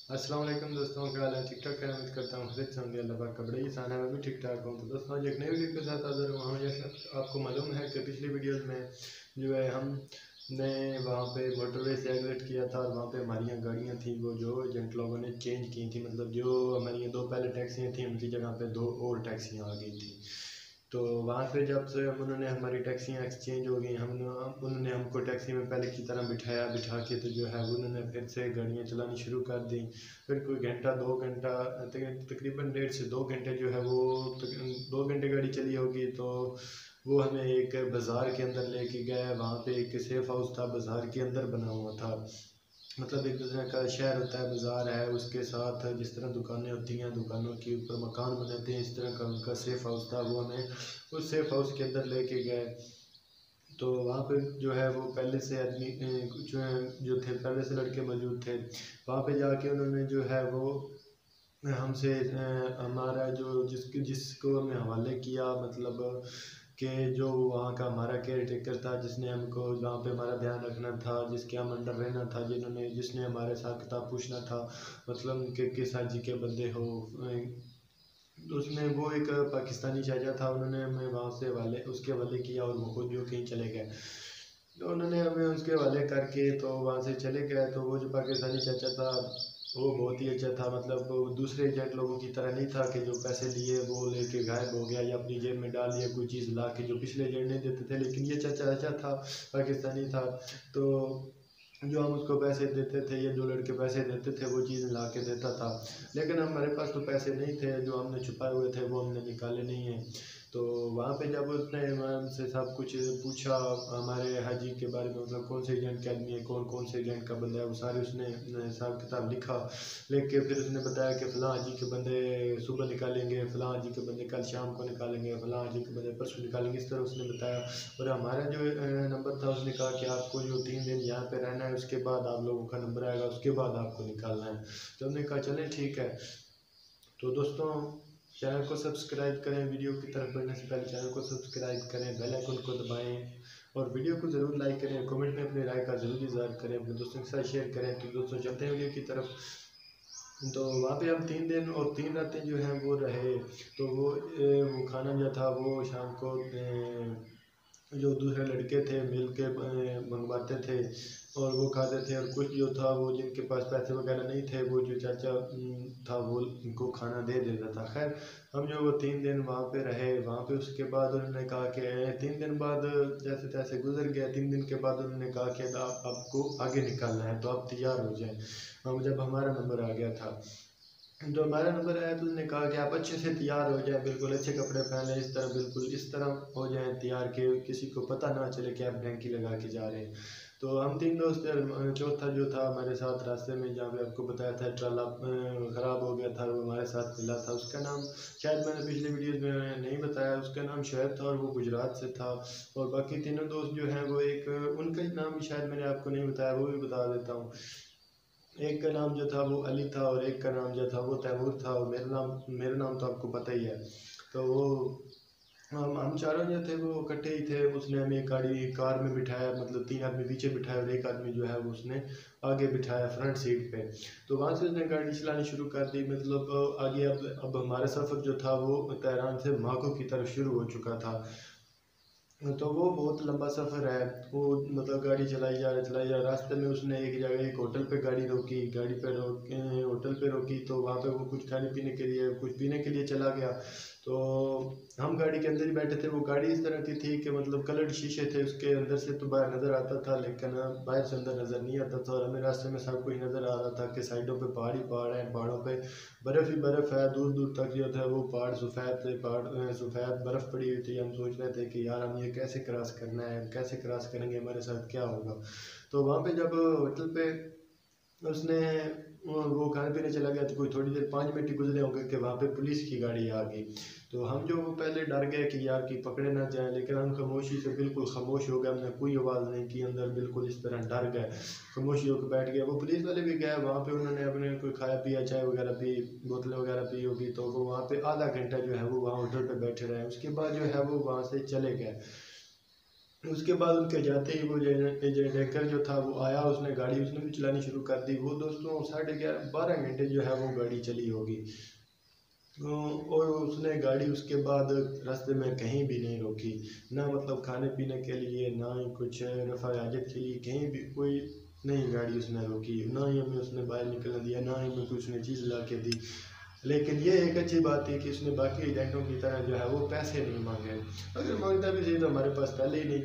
अस्सलाम वालेकुम दोस्तों, क्या हाल है? ठीक ठाक है। उम्मीद करता हूँ खैरियत से होंगे। अल्लाह पाक का बड़ा ही एहसान है, मैं भी ठीक ठाक हूँ। तो दोस्तों आज एक नई वीडियो के साथ हाज़िर हुआ हूँ। जैसे आपको मालूम है कि पिछली वीडियोज़ में जो है हमने वहाँ पे मोटरवे से एग्जिट किया था और वहाँ पे हमारी गाड़ियाँ थी वो जो एजेंट लोगों ने चेंज की थी। मतलब जो हमारी दो पहले टैक्सियाँ थी उनकी जगह पे दो और टैक्सियाँ आ गई थी। तो वहाँ पे जब से उन्होंने हमारी टैक्सियाँ एक्सचेंज हो गई, उन्होंने हमको टैक्सी में पहले की तरह बिठा के तो जो है उन्होंने फिर से गाड़ियाँ चलानी शुरू कर दी। फिर कोई घंटा 2 घंटा तकरीबन 1.5 से 2 घंटे जो है वो 2 घंटे गाड़ी चली होगी। तो वो हमें एक बाज़ार के अंदर लेके गए। वहाँ पे एक सेफ हाउस था, बाज़ार के अंदर बना हुआ था। मतलब एक दूसरे का शहर होता है, बाज़ार है, उसके साथ जिस तरह दुकानें होती हैं, दुकानों के ऊपर मकान बनाते हैं, इस तरह का उनका सेफ हाउस था। वो हमें उस सेफ हाउस के अंदर लेके गए। तो वहाँ पे जो है वो पहले से आदमी जो थे, पहले से लड़के मौजूद थे। वहाँ पे जाके उन्होंने जो है वो हमसे हमारा जो जिसको हमने हवाले किया, मतलब कि जो वहाँ का हमारा केयर टेकर था, जिसने हमको वहाँ पे हमारा ध्यान रखना था, जिसके हम अंडर रहना था, जिसने हमारे साथ किताब पूछना था, मतलब कि किस हाजी के बंदे हो। तो उसमें वो एक पाकिस्तानी चाचा था, उन्होंने हमें वहाँ से उसके हवाले किया और वो खुद जो कहीं चले गए। तो उन्होंने हमें उसके हवाले करके तो वहाँ से चले गए। तो वो जो पाकिस्तानी चाचा था वो बहुत ही अच्छा था। मतलब वो दूसरे एजेंट लोगों की तरह नहीं था कि जो पैसे लिए वो लेके गायब हो गया या अपनी जेब में डाल लिया कोई चीज़ ला के, जो पिछले एजेंट नहीं देते थे। लेकिन ये चाचा अच्छा था, पाकिस्तानी था। तो जो हम उसको पैसे देते थे या जो लड़के पैसे देते थे वो चीज़ ला के देता था। लेकिन हमारे पास तो पैसे नहीं थे, जो हमने छुपाए हुए थे वो हमने निकाले नहीं हैं। तो वहाँ पे जब उसने हमसे सब कुछ पूछा हमारे हाजी के बारे में, मतलब कौन से एजेंट के आदमी है, कौन कौन से एजेंट का बंदा है, वो सारे उसने हिसाब किताब लिखा। लिख के फिर उसने बताया कि फ़लाँ हाजी के बंदे सुबह निकालेंगे, फ़लाँ हाजी के बंदे कल शाम को निकालेंगे, फ़लाँ हाजी के बंदे परसों निकालेंगे, इस तरह उसने बताया। और हमारा जो नंबर था, उसने कहा कि आपको जो 3 दिन यहाँ पे रहना है, उसके बाद आप लोगों का नंबर आएगा, उसके बाद आपको निकालना है। तो हमने कहा चलें ठीक है। तो दोस्तों चैनल को सब्सक्राइब करें, वीडियो की तरफ बढ़ने से पहले चैनल को सब्सक्राइब करें, बेल आइकन को दबाएं और वीडियो को ज़रूर लाइक करें। कमेंट में अपनी राय का ज़रूर इज़हार करें, अपने दोस्तों के साथ शेयर करें। तो दोस्तों चलते हैं वीडियो की तरफ। तो वहाँ पे हम 3 दिन और 3 रातें जो हैं वो रहे। तो वो खाना जो था वो शाम को जो दूसरे लड़के थे मिल के मंगवाते थे और वो खाते थे। और कुछ जो था वो जिनके पास पैसे वगैरह नहीं थे, वो जो चाचा था वो उनको खाना दे देता था। खैर हम जो वो 3 दिन वहाँ पे रहे, वहाँ पे उसके बाद उन्होंने कहा कि 3 दिन बाद जैसे तैसे गुजर गया। 3 दिन के बाद उन्होंने कहा कि आपको आगे निकालना है तो आप तैयार हो जाएं। हम जब हमारा नंबर आ गया था, तो हमारा नंबर आया तो उसने कहा कि आप अच्छे से तैयार हो जाएं, बिल्कुल अच्छे कपड़े पहने, इस तरह बिल्कुल इस तरह हो जाएं तैयार के किसी को पता ना चले कि आप ढंकी लगा के जा रहे हैं। तो हम 3 दोस्त थे। चौथा जो था हमारे साथ रास्ते में, जहाँ पे आपको बताया था ट्राला ख़राब हो गया था, वो हमारे साथ मिला था। उसका नाम शायद मैंने पिछले वीडियोज़ में नहीं बताया, उसका नाम शोएब था और वो गुजरात से था। और बाकी तीनों दोस्त जो हैं वो एक उनका नाम भी शायद मैंने आपको नहीं बताया, वो भी बता देता हूँ। एक का नाम जो था वो अली था और एक का नाम जो था वो तैमूर था और मेरा नाम तो आपको पता ही है। तो वो हम चारों जो थे वो इकट्ठे ही थे। उसने हमें कार में बिठाया, मतलब 3 आदमी पीछे बिठाया और एक आदमी जो है वो उसने आगे बिठाया फ्रंट सीट पे। तो वहाँ से उसने गाड़ी चलानी शुरू कर दी। मतलब आगे अब हमारा सफ़र जो था वो तेहरान से माको की तरफ शुरू हो चुका था। तो वो बहुत लंबा सफ़र है। वो मतलब गाड़ी चलाई जा रास्ते में उसने एक जगह एक होटल पे गाड़ी रोकी, होटल पे रोकी। तो वहाँ पे वो कुछ खाने पीने के लिए कुछ पीने के लिए चला गया। तो हम गाड़ी के अंदर ही बैठे थे। वो गाड़ी इस तरह की थी कि मतलब कलर्ड शीशे थे उसके, अंदर से तो बाहर नज़र आता था लेकिन बाहर से अंदर नज़र नहीं आता था। और हमें रास्ते में सब कुछ नज़र आ रहा था कि साइडों पे पहाड़ ही पहाड़ हैं, पहाड़ों पे बर्फ़ ही बर्फ़ है, दूर दूर तक जो था वो पहाड़ सफ़ेद थे, पहाड़ सफ़ेद बर्फ़ पड़ी हुई थी। हम सोच रहे थे कि यार हम ये कैसे क्रॉस करना है, कैसे क्रॉस करेंगे, हमारे साथ क्या होगा। तो वहाँ पे जब होटल पे उसने वो खाने पीने चला गया तो कोई थोड़ी देर 5 मिनट ही गुजरे होंगे कि वहाँ पे पुलिस की गाड़ी आ गई। तो हम जो पहले डर गए कि यार कि पकड़े ना जाए, लेकिन हम खामोशी से बिल्कुल खामोश हो गए, हमने कोई आवाज़ नहीं की, अंदर बिल्कुल इस तरह डर गए, खामोशी होकर बैठ गए। वो पुलिस वाले भी गए वहाँ पे, उन्होंने अपने कोई खाया पिया, चाय वगैरह पी, बोतलें वगैरह पी होगी। तो वो वहाँ पे आधा घंटा जो है वो वहाँ होटल पर बैठे रहे। उसके बाद जो है वो वहाँ से चले गए। उसके बाद उनके जाते ही वो टैंकर जो था वो आया, उसने गाड़ी उसने भी चलानी शुरू कर दी। वो दोस्तों 11:30 घंटे जो है वो गाड़ी चली होगी। और उसने गाड़ी उसके बाद रास्ते में कहीं भी नहीं रोकी, ना मतलब खाने पीने के लिए, ना ही कुछ रफ़ा हाजत के लिए, कहीं भी कोई नहीं गाड़ी उसने रोकी, ना ही हमें उसने बाहर निकलने दिया, ना ही हमें कुछ उसने चीज़ ला के दी। लेकिन ये एक अच्छी बात है कि उसने बाकी एजेंटों की तरह जो है वो पैसे नहीं मांगे। अगर मांगता भी सही तो हमारे पास पहले ही नहीं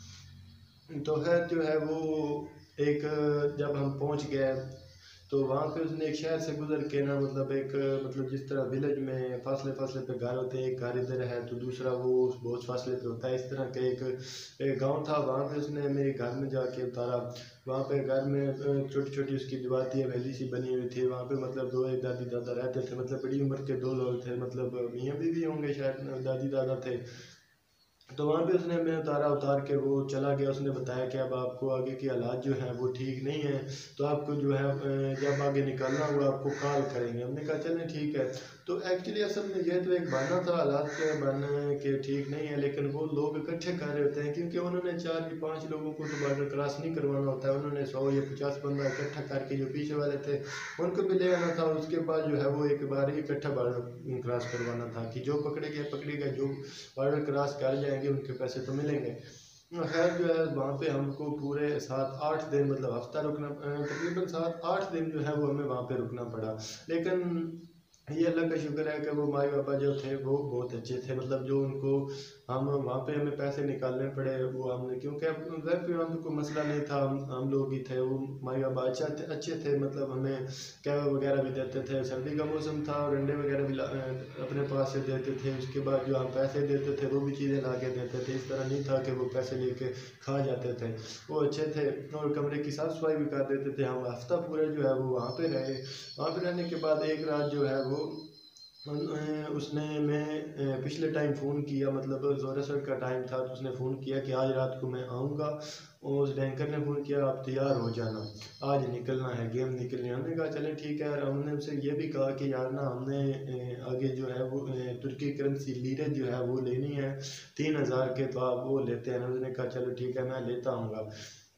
थे। तो खैर जो है वो एक जब हम पहुंच गए तो वहाँ पे उसने एक शहर से गुजर के ना, मतलब एक मतलब जिस तरह विलेज में फासले फासले पे घर होते हैं, एक घर इधर है तो दूसरा वो बहुत फासले पे होता है, इस तरह का एक गांव था। वहाँ पे उसने मेरे घर में जाके उतारा। वहाँ पे घर में छोटी छोटी उसकी दीवार थी, हवेली सी बनी हुई थी। वहाँ पे मतलब दो एक दादी दादा रहते थे, मतलब बड़ी उम्र के दो लोग थे, मतलब मियाँ बीवी होंगे शायद, दादी दादा थे। तो वहाँ पे उसने हमें उतार के वो चला गया। उसने बताया कि अब आपको आगे के हालात जो हैं वो ठीक नहीं है, तो आपको जो है जब आगे निकलना हुआ आपको कॉल करेंगे। हमने कहा चलें ठीक है। तो एक्चुअली असल में यह तो एक बहाना था, हालात के बहाने के ठीक नहीं है, लेकिन वो लोग इकट्ठे कर रहे होते हैं क्योंकि उन्होंने 4 या 5 लोगों को तो बॉर्डर क्रॉस नहीं करवाना होता है। उन्होंने 100 या 50 बंदा इकट्ठा करके जो पीछे वाले थे उनको भी ले आना था, और उसके बाद जो है वो एक बार ही इकट्ठा बॉर्डर क्रॉस करवाना था कि जो पकड़ेगा, जो बॉर्डर क्रॉस कर जाएंगे उनके पैसे तो मिलेंगे। खैर जो है वहाँ पे हमको पूरे 7-8 दिन मतलब हफ्ता रुकना, तकरीबन 7-8 दिन जो है वो हमें वहाँ पे रुकना पड़ा। लेकिन ये अल्लाह का शुक्र है कि वो माई बाबा जो थे वो बहुत अच्छे थे, मतलब जो उनको हम वहाँ पे हमें पैसे निकालने पड़े वो हमने, क्योंकि घर पे हम कोई मसला नहीं था, हम लोग ही थे। वो माई बाबा अच्छे थे, मतलब हमें कैब वगैरह भी देते थे। सर्दी का मौसम था और अंडे वगैरह भी अपने पास से देते थे। उसके बाद जो हम पैसे देते थे वो भी चीज़ें ला के देते थे, इस तरह नहीं था कि वो पैसे लेके खा जाते थे। वो अच्छे थे और कमरे की साफ़ सफाई भी कर देते थे। हम हफ्ता पूरा जो है वो वहाँ पे रहे। वहाँ पे रहने के बाद एक रात जो है वो उसने मैं पिछले टाइम फ़ोन किया, मतलब ज़ोर असर का टाइम था, तो उसने फ़ोन किया कि आज रात को मैं आऊँगा। और उस टैंकर ने फ़ोन किया आप तैयार हो जाना, आज निकलना है, गेम निकलनी है। हमने कहा चलें ठीक है। हमने उनसे ये भी कहा कि यार ना हमने आगे जो है वो तुर्की करेंसी लीरे जो है वो लेनी है 3000 के, तो आप वो लेते हैं ना। उसने कहा चलो ठीक है मैं लेता आऊँगा।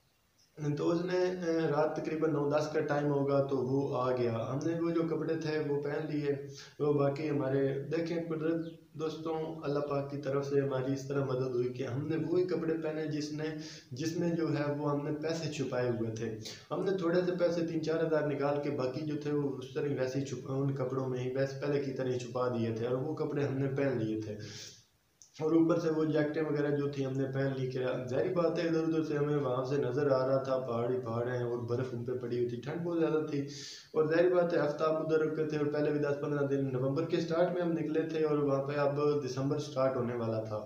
तो उसने रात तकरीबन 9-10 का टाइम होगा तो वो आ गया। हमने वो जो कपड़े थे वो पहन लिए। वो बाकी हमारे देखें कुदरत दोस्तों, अल्लाह पाक की तरफ से हमारी इस तरह मदद हुई कि हमने वही कपड़े पहने जिसमें जो है वो हमने पैसे छुपाए हुए थे। हमने थोड़े से पैसे 3-4 हज़ार निकाल के बाकी जो थे वो उस तरह वैसे ही छुपा, उन कपड़ों में ही वैसे पहले की तरह ही छुपा दिए थे, और वो कपड़े हमने पहन लिए थे। और ऊपर से वो जैकेटें वगैरह जो थी हमने पहन ली। क्या ज़ाहिर बात है इधर उधर से हमें वहाँ से नज़र आ रहा था पहाड़ ही पहाड़ हैं और बर्फ़ उन पे पड़ी हुई थी, ठंड बहुत ज़्यादा थी। और ज़ाहिर बात है हफ्ता हम उधर रुके थे, और पहले भी 10-15 दिन नवंबर के स्टार्ट में हम निकले थे और वहाँ पे अब दिसंबर स्टार्ट होने वाला था।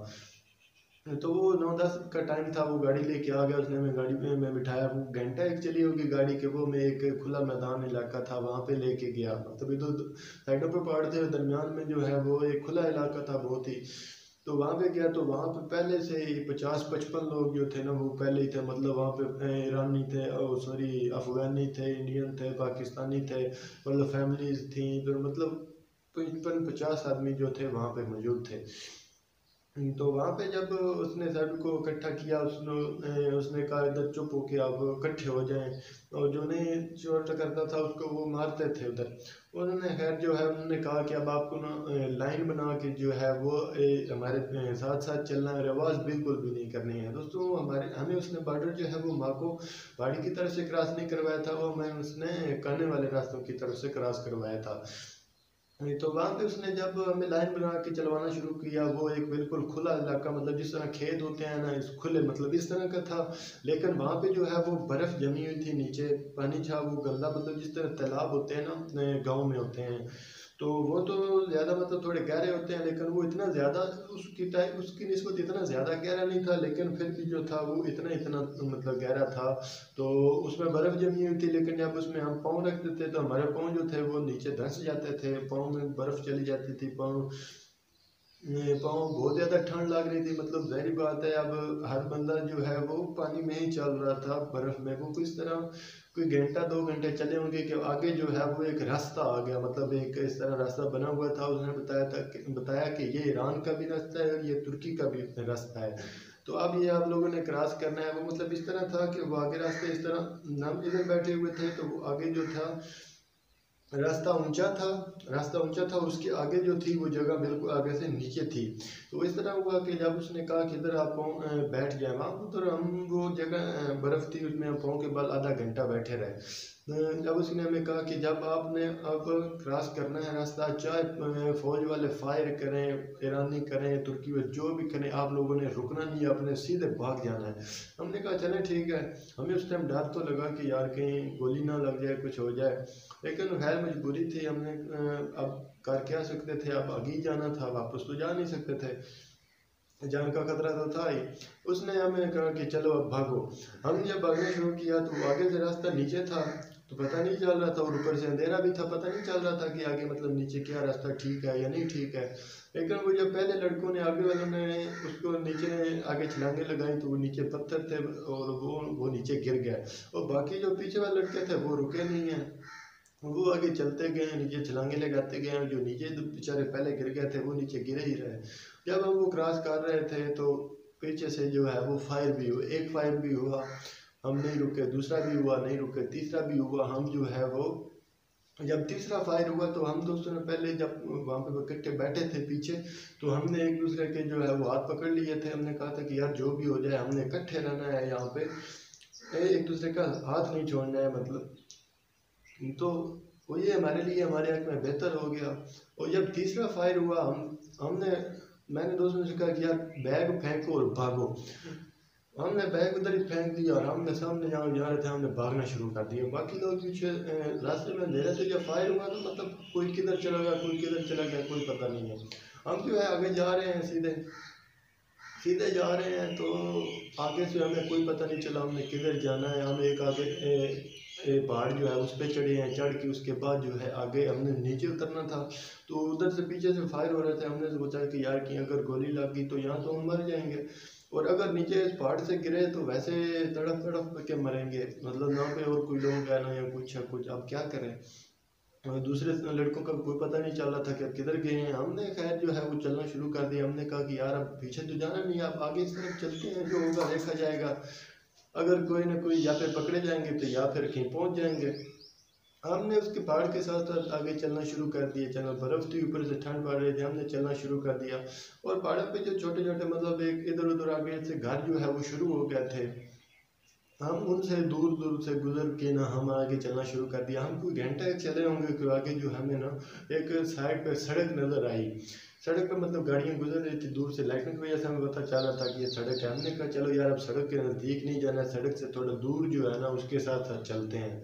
तो वो 9-10 का टाइम था। वो गाड़ी लेके आ गया, उसने हमें गाड़ी में बिठाया। वो घंटा एक चली होगी गाड़ी के, वो मैं एक खुला मैदान इलाका था वहाँ पे लेके गया। मतलब इधर साइडों पे पहाड़ थे, दरमियान में जो है वो एक खुला इलाका था बहुत ही। तो वहाँ पे गया तो वहाँ पे पहले से ही 50-55 लोग जो थे ना वो पहले ही थे। मतलब वहाँ पे ईरानी थे, सॉरी अफगानी थे, इंडियन थे, पाकिस्तानी थे, मतलब फैमिलीज थी। तो मतलब 55-50 आदमी जो थे वहाँ पे मौजूद थे। तो वहाँ पे जब उसने सबको इकट्ठा किया, उसने कहा इधर चुप होके आप इकट्ठे हो जाएं, और जो नहीं चोट करता था उसको वो मारते थे उधर। उन्होंने खैर जो है उन्होंने कहा कि अब आपको ना लाइन बना के जो है वो हमारे साथ साथ चलना है, आवाज़ बिल्कुल भी नहीं करनी है। दोस्तों हमें उसने बॉर्डर जो है वो माँ को पहाड़ी की तरफ से क्रॉस नहीं करवाया था, वो हमें उसने काने वाले रास्तों की तरफ से क्रॉस करवाया था। नहीं तो वहाँ पे उसने जब हमें लाइन बना के चलवाना शुरू किया, वो एक बिल्कुल खुला इलाका, मतलब जिस तरह खेत होते हैं ना इस खुले, मतलब इस तरह का था। लेकिन वहाँ पे जो है वो बर्फ़ जमी हुई थी, नीचे पानी था वो गंदा, मतलब जिस तरह तालाब होते हैं ना गाँव में होते हैं, तो वो तो ज़्यादा मतलब थोड़े गहरे होते हैं, लेकिन वो इतना ज़्यादा उसकी निस्बत इतना ज़्यादा गहरा नहीं था, लेकिन फिर भी जो था वो इतना इतना मतलब गहरा था। तो उसमें बर्फ़ जमी हुई थी, लेकिन जब उसमें हम पाँव रखते थे तो हमारे पाँव जो थे वो नीचे धंस जाते थे, पाँव में बर्फ़ चली जाती थी। पाँव बहुत ज़्यादा ठंड लग रही थी, मतलब ज़ाहिर बात है अब हर बंदा जो है वो पानी में ही चल रहा था बर्फ़ में। वो किस तरह कोई घंटा 2 घंटे चले होंगे कि आगे जो है वो एक रास्ता आ गया, मतलब एक इस तरह रास्ता बना हुआ था। उसने बताया कि ये ईरान का भी रास्ता है और ये तुर्की का भी रास्ता है। तो अब ये आप लोगों ने क्रॉस करना है। वो मतलब इस तरह था कि वो आगे रास्ते इस तरह, हम इधर बैठे हुए थे तो आगे जो था रास्ता ऊंचा था, उसके आगे जो थी वो जगह बिल्कुल आगे से नीचे थी। तो इस तरह हुआ कि जब उसने कहा कि इधर आप बैठ जाए, वहाँ उधर हम वो जगह बर्फ़ थी, उसमें हम पाँव के बल आधा घंटा बैठे रहे। जब उसने हमें कहा कि जब आपने अब क्रॉस करना है रास्ता, चाहे फ़ौज वाले फायर करें, ईरानी करें, तुर्की वाले जो भी करें, आप लोगों ने रुकना नहीं है, अपने सीधे भाग जाना है। हमने कहा चलें ठीक है। हमें उस टाइम डर तो लगा कि यार कहीं गोली ना लग जाए, कुछ हो जाए, लेकिन खैर मजबूरी थी। हमने अब कर क्या सकते थे, अब आगे ही जाना था, वापस तो जा नहीं सकते थे, जान का खतरा तो था ही। उसने हमें कहा कि चलो अब भागो। हमने जब भागना शुरू किया तो आगे से रास्ता नीचे था, तो पता नहीं चल रहा था, और ऊपर से अंधेरा भी था, पता नहीं चल रहा था कि आगे मतलब नीचे क्या रास्ता ठीक है या नहीं ठीक है। लेकिन वो जब पहले लड़कों ने, आगे वालों ने उसको नीचे आगे छलांगे लगाई तो वो नीचे पत्थर थे और वो नीचे गिर गया, और बाकी जो पीछे वाले लड़के थे वो रुके नहीं हैं, वो आगे चलते गए, नीचे छलांगे लगाते गए। जो नीचे बेचारे पहले गिर गए थे वो नीचे गिरे ही रहे। जब हम वो क्रॉस कर रहे थे तो पीछे से जो है वो फायर भी हुआ, एक फायर भी हुआ, हम नहीं रुके, दूसरा भी हुआ, नहीं रुके, तीसरा भी हुआ। हम जो है वो जब तीसरा फायर हुआ तो हम दोस्तों ने पहले जब वहाँ पे इकट्ठे बैठे थे पीछे, तो हमने एक दूसरे के जो है वो हाथ पकड़ लिए थे। हमने कहा था कि यार जो भी हो जाए हमने इकट्ठे रहना है, यहाँ पे एक दूसरे का हाथ नहीं छोड़ना है मतलब। तो वो ये हमारे लिए, हमारे हक में बेहतर हो गया। और जब तीसरा फायर हुआ, मैंने दोस्तों से कहा कि यार बैग फेंको और भागो। हमने बैग उधर ही फेंक दिया और हमने सामने जहाँ जा रहे थे हमने भागना शुरू कर दिया। बाकी लोग पीछे रास्ते में अंधेरे थे। जब फायर हुआ तो मतलब कोई किधर चला गया, कोई किधर चला गया, कोई पता नहीं है। हम जो है आगे जा रहे हैं, सीधे सीधे जा रहे हैं, तो आगे से हमें कोई पता नहीं चला हमने किधर जाना है। हम एक आगे पहाड़ जो है उस पर चढ़े हैं, चढ़ के उसके बाद जो है आगे हमने नीचे उतरना था। तो उधर से पीछे से फायर हो रहे थे। हमने सोचा कि यार कि अगर गोली लग गई तो यहाँ तो हम मर जाएंगे, और अगर नीचे इस पहाड़ से गिरे तो वैसे तड़प तड़प के मरेंगे, मतलब ना पे और कोई लोग है ना या कुछ है कुछ, अब क्या करें। और दूसरे लड़कों का कोई पता नहीं चल रहा था कि अब किधर गए हैं। हमने खैर जो है वो चलना शुरू कर दिया। हमने कहा कि यार अब पीछे तो जाना नहीं, अब आगे इस तरफ चलते हैं, जो होगा देखा जाएगा। अगर कोई ना कोई या फिर पकड़े जाएंगे तो या फिर कहीं पहुंच जाएंगे। हमने उसके पहाड़ के साथ साथ आगे चलना शुरू कर दिया। चलना, बर्फ़ थी, ऊपर से ठंड पड़ रही थी, हमने चलना शुरू कर दिया। और पहाड़ों पे जो छोटे छोटे मतलब एक इधर उधर आगे से घर जो है वो शुरू हो गए थे, हम उनसे दूर दूर से गुजर के ना हम आगे चलना शुरू कर दिया। हम कोई घंटा चले होंगे कि आगे जो हमें ना एक साइड पे सड़क नज़र आई। सड़क पे मतलब गाड़ियाँ गुजर रही थी दूर से, लाइटों की वजह से हमें पता चला था कि ये सड़क है। हमने कहा चलो यार अब सड़क के नज़दीक नहीं जाना, सड़क से थोड़ा दूर जो है ना उसके साथ साथ चलते हैं।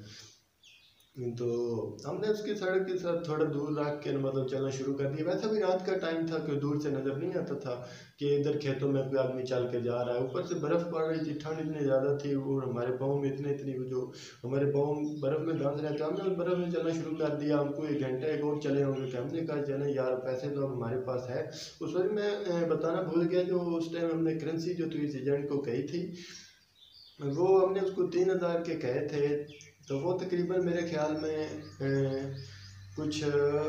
तो हमने उसकी सड़क के साथ थोड़ा दूर रख के मतलब चलना शुरू कर दिया। वैसे भी रात का टाइम था कि दूर से नज़र नहीं आता था कि इधर खेतों में कोई आदमी चल के जा रहा है। ऊपर से बर्फ़ पड़ रही थी, ठंड इतनी ज़्यादा थी, और हमारे पाँव में इतनी इतनी जो हमारे पाँव बर्फ़ में धंस रहे थे। हमने उस बर्फ़ में चलना शुरू कर दिया। हमको एक घंटा एक और चले होंगे कि हमने कहा चले यार पैसे तो अब हमारे पास है। उस वक्त मैं बताना भूल गया, जो उस टाइम हमने करेंसी जो थी इस एजेंट को कही थी, वो हमने उसको 3000 के कहे थे। तो वो तकरीबन मेरे ख्याल में कुछ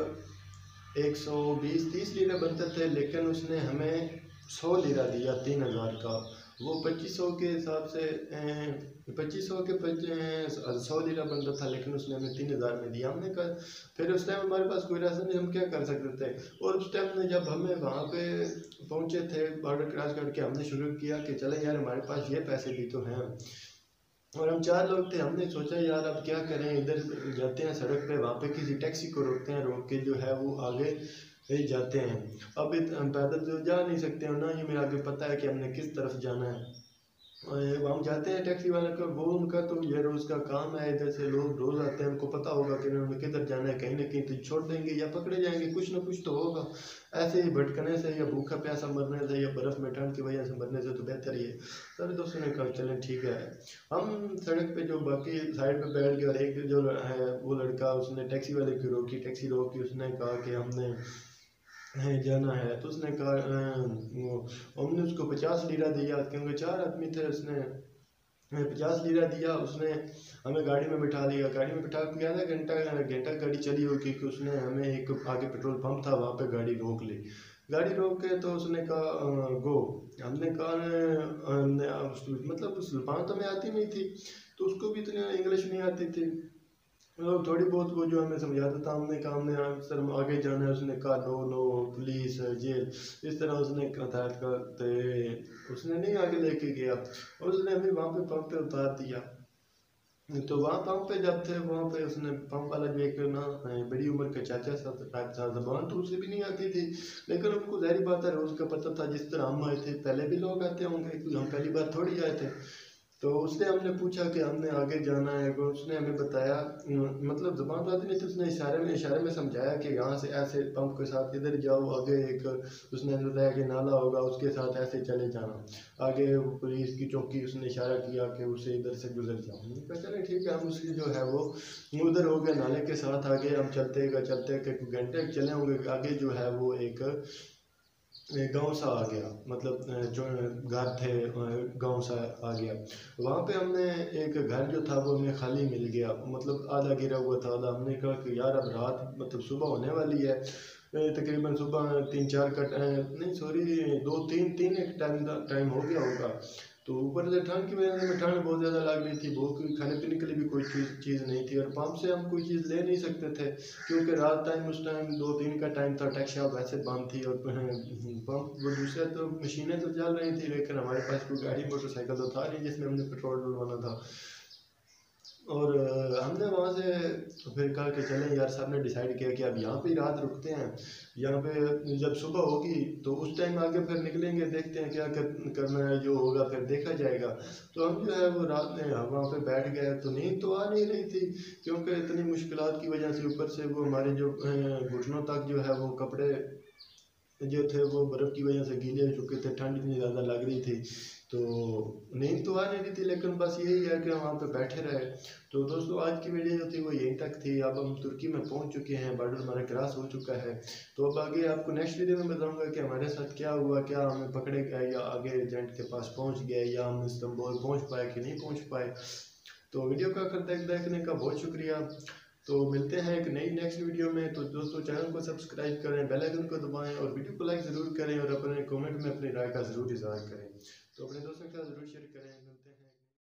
120-30 लीरा बनते थे, लेकिन उसने हमें 100 लीरा दिया 3000 का। वो 2500 के हिसाब से 2500 के 100 लीरा बनता था, लेकिन उसने हमें 3000 में दिया। हमने कहा फिर उस टाइम हमारे पास कोई रास्ता नहीं, हम क्या कर सकते थे। और उस टाइम में जब हमें वहाँ पे पहुँचे थे बॉर्डर क्रॉस करके, हमने शुरू किया कि चले यार हमारे पास ये पैसे भी तो हैं, और हम 4 लोग थे। हमने सोचा यार अब क्या करें, इधर जाते हैं सड़क पे, वहाँ पे किसी टैक्सी को रोकते हैं, रोक के जो है वो आगे ही जाते हैं। अब हम पैदल तो जा नहीं सकते हैं ना, ये मेरे आगे पता है कि हमने किस तरफ जाना है। हम जाते हैं टैक्सी वाले को, वो उनका तो ये रोज़ का काम है, इधर से लोग रोज़ आते हैं, उनको पता होगा कि उन्होंने किधर जाना है, कहीं ना कहीं तो छोड़ देंगे या पकड़े जाएंगे, कुछ ना कुछ तो होगा। ऐसे ही भटकने से या भूखा प्यासा मरने से या बर्फ़ में ठंड की वजह से मरने से तो बेहतर ही है। सारे दोस्तों ने कहा चलें ठीक है। हम सड़क पे जो बाकी साइड पे बैठ गए, और एक जो है वो लड़का, उसने टैक्सी वाले की रोकी, टैक्सी रोकी, उसने कहा कि हमने जाना है। तो उसने कहा हमने उसको 50 लीरा दिया, क्योंकि 4 आदमी थे। उसने 50 लीरा दिया, उसने हमें गाड़ी में बिठा लिया। गाड़ी में बिठा के आधा घंटा घंटा गाड़ी चली होगी कि उसने हमें एक आगे पेट्रोल पंप था वहाँ पे गाड़ी रोक ली। गाड़ी रोक के तो उसने कहा गो। हमने कहा मतलब उस ज़बान तो हमें आती नहीं थी, तो उसको भी इतनी इंग्लिश नहीं आती थी, मतलब थोड़ी बहुत वो जो हमें समझाता था। हमने कहा हमने सर आगे जाना है, उसने कहा नो नो पुलिस जेल, इस तरह उसने हदायत करते उसने नहीं आगे लेके गया, और उसने हमें वहाँ पे पंप पे उतार दिया। तो वहाँ पंप पे जब थे, वहाँ पे उसने पंप वाला जो एक ना बड़ी उम्र का चाचा सा टाइप था, जबान तो उसे भी नहीं आती थी, लेकिन उनको जाहिर बात है रोज़ का पता था, जिस तरह हम आए थे पहले भी लोग आते होंगे, कोई हम पहली बार थोड़ी आए थे। तो उसने हमने पूछा कि हमने आगे जाना है, तो उसने हमें बताया, मतलब ज़बान तो आती नहीं थी, उसने इशारे में समझाया कि यहाँ से ऐसे पंप के साथ इधर जाओ, आगे एक उसने बताया कि नाला होगा, उसके साथ ऐसे चले जाना, आगे वो पुलिस की चौकी, उसने इशारा किया कि उसे इधर से गुजर जाओ। मैंने कहा चले ठीक है, हम उसकी जो है वो उधर हो गए नाले के साथ, आगे हम चलते के घंटे चले होंगे, आगे जो है वो एक गांव सा आ गया, मतलब जो घर थे गांव सा आ गया। वहाँ पे हमने एक घर जो था वो हमें खाली मिल गया, मतलब आधा गिरा हुआ था आधा। हमने कहा कि यार अब रात मतलब सुबह होने वाली है, तकरीबन सुबह 3-4 का नहीं सॉरी 2-3 एक टाइम हो गया होगा। तो ऊपर से ठंड की वजह से हमें ठंड बहुत ज़्यादा लग रही थी, भूख खाने पीने के लिए भी कोई चीज़ नहीं थी, और पंप से हम कोई चीज़ ले नहीं सकते थे, क्योंकि रात टाइम उस टाइम 2-3 का टाइम था, टैक्सी शॉप वैसे बंद थी, और पंप वो दूसरा तो मशीनें तो चल रही थी, लेकिन हमारे पास कोई गाड़ी मोटरसाइकिल तो था नहीं जिसमें हमने पेट्रोल डलवाना था। और हमने वहाँ से फिर कहा कि चलें यार, साहब ने डिसाइड किया कि अब यहाँ पे ही रात रुकते हैं, यहाँ पे जब सुबह होगी तो उस टाइम आगे फिर निकलेंगे, देखते हैं क्या करना है, जो होगा फिर देखा जाएगा। तो हम जो है वो रात में वहाँ पे बैठ गए, तो नींद तो आ नहीं रही थी, क्योंकि इतनी मुश्किलात की वजह से ऊपर से वो हमारे जो घुटनों तक जो है वो कपड़े जो थे वो बर्फ़ की वजह से गीले हो चुके थे, ठंड इतनी ज़्यादा लग रही थी, तो नींद तो आ नहीं रही थी, लेकिन बस यही है कि हम वहाँ पे बैठे रहे। तो दोस्तों आज की वीडियो जो थी वो यहीं तक थी। अब हम तुर्की में पहुँच चुके हैं, बॉर्डर हमारा क्रॉस हो चुका है। तो अब आगे आपको नेक्स्ट वीडियो में बताऊँगा कि हमारे साथ क्या हुआ, क्या हमें पकड़े गए, या आगे एजेंट के पास पहुँच गए, या हम इस्तांबुल पहुँच पाए कि नहीं पहुँच पाए। तो वीडियो का आखिर तक देखने का बहुत शुक्रिया। तो मिलते हैं एक नई नेक्स्ट वीडियो में। तो दोस्तों चैनल को सब्सक्राइब करें, बेल आइकन को दबाएं, और वीडियो को लाइक ज़रूर करें, और अपने कमेंट में अपनी राय का ज़रूर इज़हार करें। तो अपने दोस्तों के साथ ज़रूर शेयर करें। मिलते हैं।